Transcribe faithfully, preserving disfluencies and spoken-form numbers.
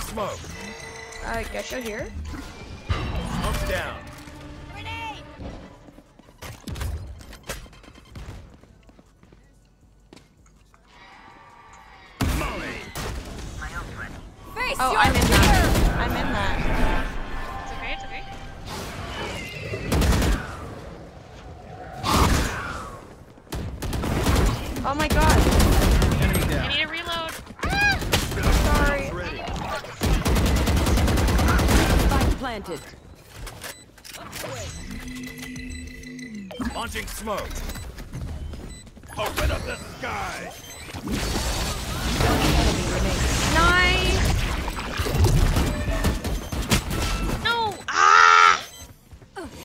smoke. Uh, guess you're here. Smoke's down. Grenade! Molly. Face Oh, your I'm in fear! that. I'm in that. It's okay, it's okay. Oh my god. Enemy I down. need a reload. Sorry. Ready. Spike planted. Launching smoke. Open up the sky. One enemy remaining. Nice.